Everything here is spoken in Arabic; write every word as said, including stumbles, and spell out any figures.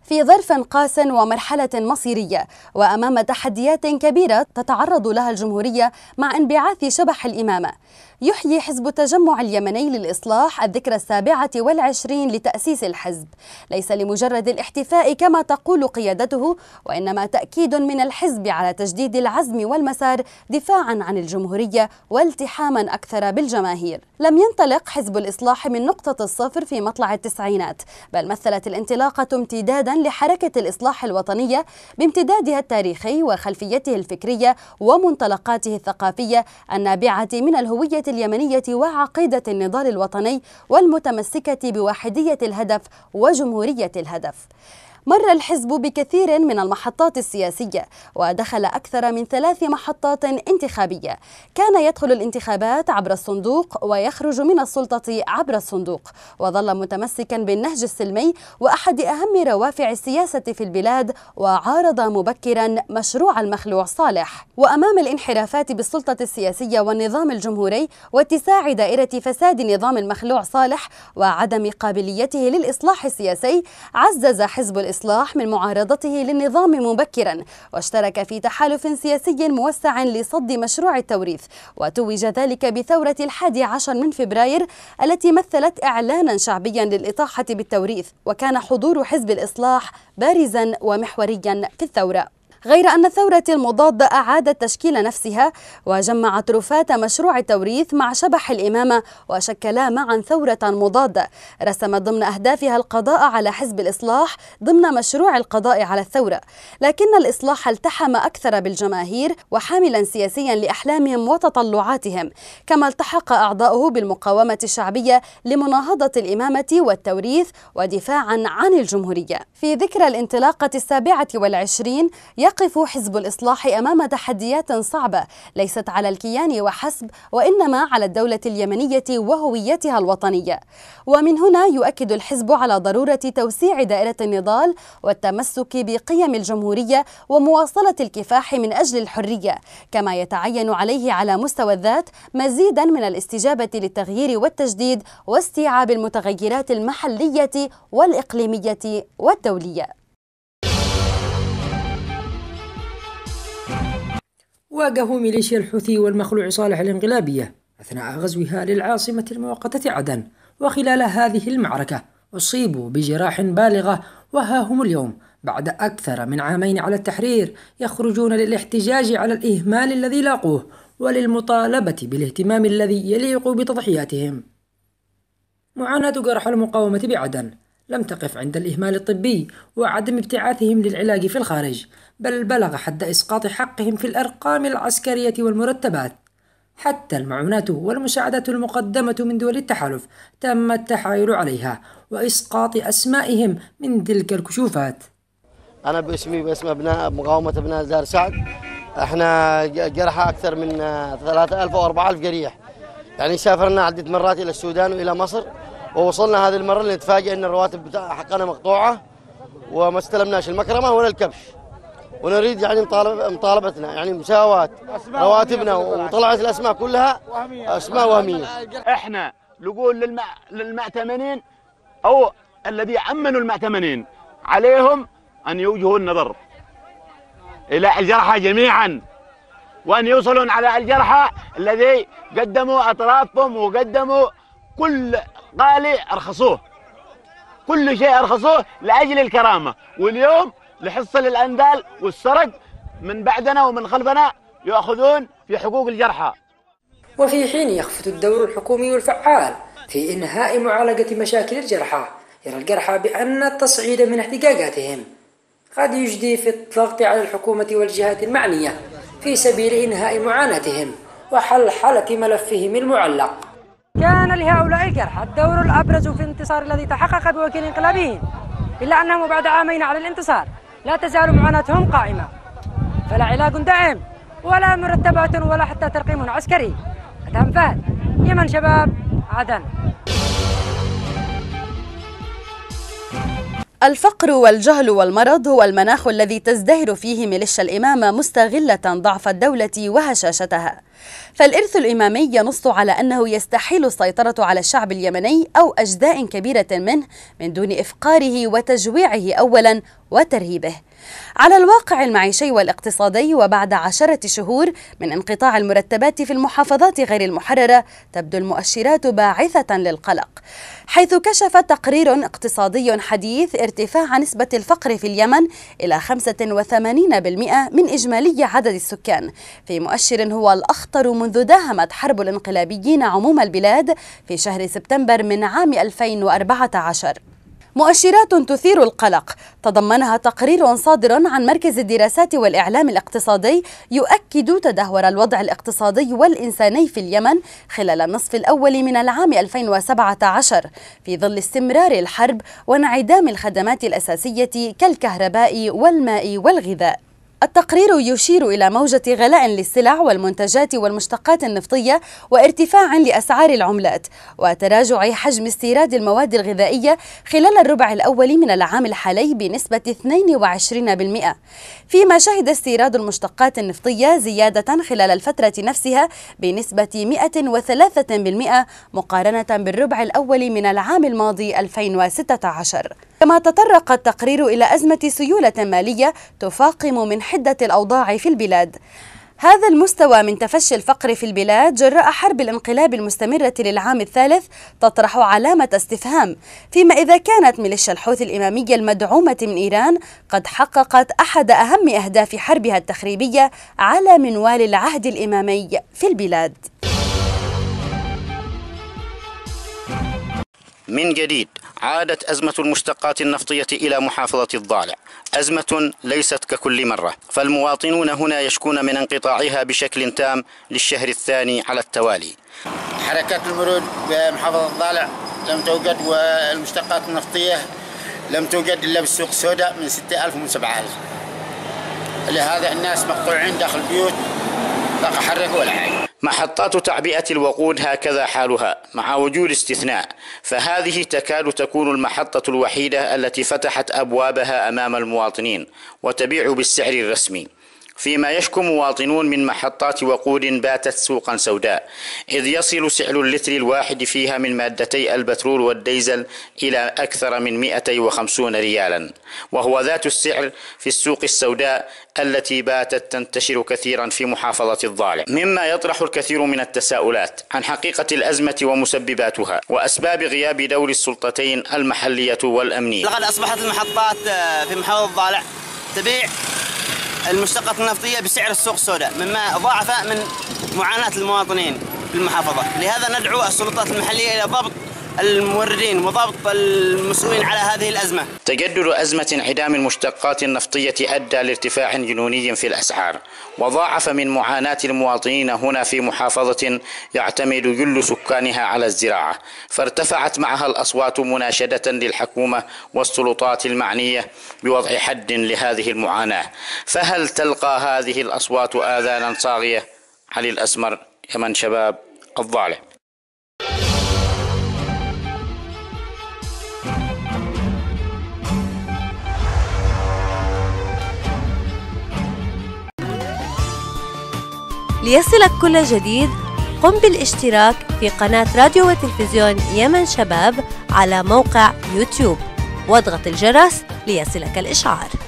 في ظرف قاس ومرحلة مصيرية وأمام تحديات كبيرة تتعرض لها الجمهورية مع انبعاث شبح الإمامة، يحيي حزب التجمع اليمني للإصلاح الذكرى السابعة والعشرين لتأسيس الحزب، ليس لمجرد الاحتفاء كما تقول قيادته، وإنما تأكيد من الحزب على تجديد العزم والمسار دفاعا عن الجمهورية والتحاما أكثر بالجماهير. لم ينطلق حزب الإصلاح من نقطة الصفر في مطلع التسعينات، بل مثلت الانطلاقة امتدادا لحركة الإصلاح الوطنية بامتدادها التاريخي وخلفيته الفكرية ومنطلقاته الثقافية النابعة من الهوية اليمنية وعقيدة النضال الوطني والمتمسكة بواحدية الهدف وجمهورية الهدف. مر الحزب بكثير من المحطات السياسية ودخل أكثر من ثلاث محطات انتخابية، كان يدخل الانتخابات عبر الصندوق ويخرج من السلطة عبر الصندوق، وظل متمسكا بالنهج السلمي وأحد أهم روافع السياسة في البلاد، وعارض مبكرا مشروع المخلوع صالح. وأمام الانحرافات بالسلطة السياسية والنظام الجمهوري واتساع دائرة فساد نظام المخلوع صالح وعدم قابليته للإصلاح السياسي، عزز حزب الإصلاح الإصلاح من معارضته للنظام مبكرا، واشترك في تحالف سياسي موسع لصد مشروع التوريث، وتوج ذلك بثورة الحادي عشر من فبراير التي مثلت إعلانا شعبيا للإطاحة بالتوريث، وكان حضور حزب الإصلاح بارزا ومحوريا في الثورة. غير أن الثورة المضادة أعادت تشكيل نفسها وجمعت رفات مشروع التوريث مع شبح الإمامة، وشكلا معا ثورة مضادة رسمت ضمن أهدافها القضاء على حزب الإصلاح ضمن مشروع القضاء على الثورة، لكن الإصلاح التحم أكثر بالجماهير وحاملا سياسيا لأحلامهم وتطلعاتهم، كما التحق أعضاؤه بالمقاومة الشعبية لمناهضة الإمامة والتوريث ودفاعا عن الجمهورية. في ذكرى الانطلاقة السابعة والعشرين يقف حزب الإصلاح أمام تحديات صعبة ليست على الكيان وحسب، وإنما على الدولة اليمنية وهويتها الوطنية. ومن هنا يؤكد الحزب على ضرورة توسيع دائرة النضال والتمسك بقيم الجمهورية ومواصلة الكفاح من أجل الحرية، كما يتعين عليه على مستوى الذات مزيدا من الاستجابة للتغيير والتجديد واستيعاب المتغيرات المحلية والإقليمية والدولية. واجهوا ميليشيا الحوثي والمخلوع صالح الانقلابية أثناء غزوها للعاصمة المؤقتة عدن، وخلال هذه المعركة أصيبوا بجراح بالغة، وها هم اليوم بعد أكثر من عامين على التحرير يخرجون للاحتجاج على الإهمال الذي لاقوه وللمطالبة بالاهتمام الذي يليق بتضحياتهم. معاناة جرحى المقاومة بعدن لم تقف عند الإهمال الطبي وعدم ابتعاثهم للعلاج في الخارج، بل بلغ حد إسقاط حقهم في الأرقام العسكرية والمرتبات. حتى المعونات والمساعدات المقدمة من دول التحالف تم التحايل عليها وإسقاط أسمائهم من تلك الكشوفات. أنا باسمي باسم أبناء مقاومة أبناء زار سعد، احنا جرحى أكثر من ثلاثة آلاف أو أربعة آلاف جريح، يعني سافرنا عدة مرات إلى السودان وإلى مصر، ووصلنا هذه المرة نتفاجئ أن الرواتب حقنا مقطوعة وما استلمناش المكرمة ولا الكبش، ونريد يعني مطالبتنا يعني مساواة رواتبنا، وطلعت الأسماء كلها أسماء وهمية. احنا نقول للم... للمأتمنين أو الذي عمنوا المأتمنين عليهم أن يوجهوا النظر إلى الجرحى جميعا، وأن يوصلون على الجرحى الذي قدموا أطرافهم وقدموا كل غالي أرخصوه، كل شيء أرخصوه لأجل الكرامة، واليوم لحصة للأندال والسرق من بعدنا ومن خلفنا يأخذون في حقوق الجرحى. وفي حين يخفت الدور الحكومي والفعال في إنهاء معالجة مشاكل الجرحى، يرى الجرحى بأن التصعيد من احتجاجاتهم قد يجدي في الضغط على الحكومة والجهات المعنية في سبيل إنهاء معاناتهم وحلحلة ملفهم المعلق. كان لهؤلاء الجرحى الدور الأبرز في الانتصار الذي تحقق بوكيل انقلابيين، إلا أنهم بعد عامين على الانتصار لا تزال معاناتهم قائمة، فلا علاج دائم ولا مرتبات ولا حتى ترقيم عسكري. أدهم فهد، يمن شباب، عدن. الفقر والجهل والمرض هو المناخ الذي تزدهر فيه ميليشيا الإمامة مستغلة ضعف الدولة وهشاشتها. فالإرث الإمامي ينص على أنه يستحيل السيطرة على الشعب اليمني أو أجزاء كبيرة منه من دون إفقاره وتجويعه أولا وترهيبه. على الواقع المعيشي والاقتصادي وبعد عشرة شهور من انقطاع المرتبات في المحافظات غير المحررة تبدو المؤشرات باعثة للقلق، حيث كشف تقرير اقتصادي حديث ارتفاع نسبة الفقر في اليمن إلى خمسة وثمانين بالمئة من إجمالي عدد السكان، في مؤشر هو الأخطر منذ داهمت حرب الانقلابيين عموم البلاد في شهر سبتمبر من عام ألفين وأربعة عشر. مؤشرات تثير القلق تضمنها تقرير صادر عن مركز الدراسات والإعلام الاقتصادي يؤكد تدهور الوضع الاقتصادي والإنساني في اليمن خلال النصف الأول من العام ألفين وسبعة عشر في ظل استمرار الحرب وانعدام الخدمات الأساسية كالكهرباء والماء والغذاء. التقرير يشير إلى موجة غلاء للسلع والمنتجات والمشتقات النفطية وارتفاع لأسعار العملات وتراجع حجم استيراد المواد الغذائية خلال الربع الأول من العام الحالي بنسبة اثنين وعشرين بالمئة، فيما شهد استيراد المشتقات النفطية زيادة خلال الفترة نفسها بنسبة مئة وثلاثة بالمئة مقارنة بالربع الأول من العام الماضي ألفين وستة عشر. كما تطرق التقرير إلى أزمة سيولة مالية تفاقم من حدة الأوضاع في البلاد. هذا المستوى من تفشي الفقر في البلاد جراء حرب الانقلاب المستمرة للعام الثالث تطرح علامة استفهام، فيما إذا كانت ميليشيا الحوثي الإمامية المدعومة من إيران قد حققت أحد أهم أهداف حربها التخريبية على منوال العهد الإمامي في البلاد. من جديد عادت أزمة المشتقات النفطية إلى محافظة الضالع، أزمة ليست ككل مرة، فالمواطنون هنا يشكون من انقطاعها بشكل تام للشهر الثاني على التوالي. حركات المرور بمحافظة الضالع لم توجد، والمشتقات النفطية لم توجد إلا بالسوق السوداء من ستة ألف ومن سبعة ألف. لهذا الناس مقطوعين داخل البيوت لا يحركوا ولا حاجة. محطات تعبئة الوقود هكذا حالها مع وجود استثناء، فهذه تكاد تكون المحطة الوحيدة التي فتحت أبوابها أمام المواطنين وتبيع بالسعر الرسمي، فيما يشكو مواطنون من محطات وقود باتت سوقا سوداء، إذ يصل سعر اللتر الواحد فيها من مادتي البترول والديزل إلى أكثر من مئة وخمسين ريالا، وهو ذات السعر في السوق السوداء التي باتت تنتشر كثيرا في محافظة الضالع، مما يطرح الكثير من التساؤلات عن حقيقة الأزمة ومسبباتها وأسباب غياب دور السلطتين المحلية والأمنية. لقد أصبحت المحطات في محافظة الضالع تبيع المشتقات النفطية بسعر السوق السوداء، مما ضاعف من معاناة المواطنين في المحافظة. لهذا ندعو السلطات المحلية إلى ضبط الموردين وضبط المسؤولين على هذه الأزمة. تجدد أزمة انعدام المشتقات النفطية أدى لارتفاع جنوني في الأسعار، وضاعف من معاناة المواطنين هنا في محافظة يعتمد جل سكانها على الزراعة، فارتفعت معها الأصوات مناشدة للحكومة والسلطات المعنية بوضع حد لهذه المعاناة. فهل تلقى هذه الأصوات آذانا صاغية؟ علي الأسمر، يمن شباب، الضالع. ليصلك كل جديد قم بالاشتراك في قناة راديو وتلفزيون يمن شباب على موقع يوتيوب واضغط الجرس ليصلك الإشعار.